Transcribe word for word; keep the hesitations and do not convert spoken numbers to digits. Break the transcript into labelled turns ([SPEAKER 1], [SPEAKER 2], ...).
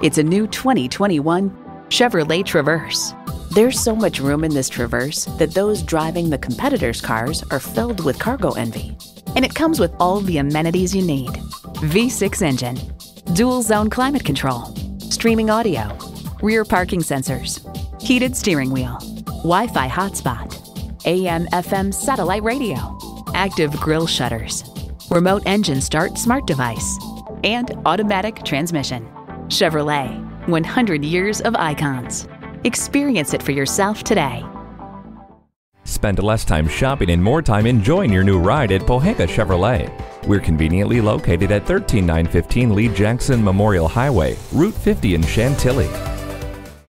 [SPEAKER 1] It's a new twenty twenty-one Chevrolet Traverse. There's so much room in this Traverse that those driving the competitors' cars are filled with cargo envy. And it comes with all the amenities you need. V six engine, dual zone climate control, streaming audio, rear parking sensors, heated steering wheel, Wi-Fi hotspot, A M F M satellite radio, active grille shutters, remote engine start smart device, and automatic transmission. Chevrolet, one hundred years of icons. Experience it for yourself today.
[SPEAKER 2] Spend less time shopping and more time enjoying your new ride at Pohanka Chevrolet. We're conveniently located at one three nine one five Lee Jackson Memorial Highway, Route fifty in Chantilly.